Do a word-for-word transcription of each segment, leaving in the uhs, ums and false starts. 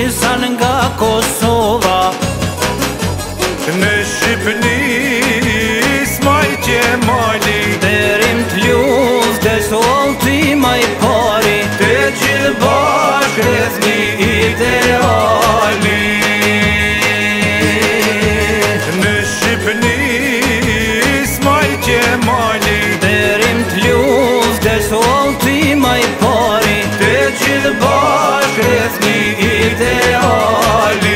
Shqipërisan nga Kosova. Në Shqipëni s'maj Qemali, Derim t'luz dhe solti maj pari, të gjithë bashkë rreth një ideali. Në Shqipëni s'maj Qemali, derim t'luz dhe solti maj pari, të gjithë bashkë rreth një ideali.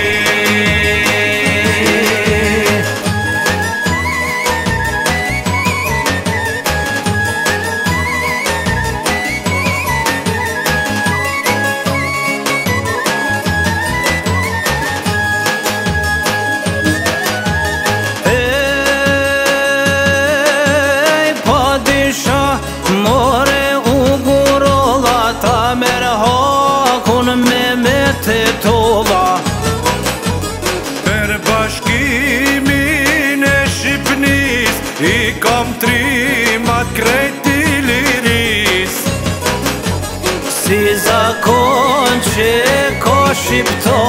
more u gurolla, ta merë hakun me me të tolla. Për bashkimin e Shqipnis i kam trimat krejt i liris. Si zakon që ka shqiptar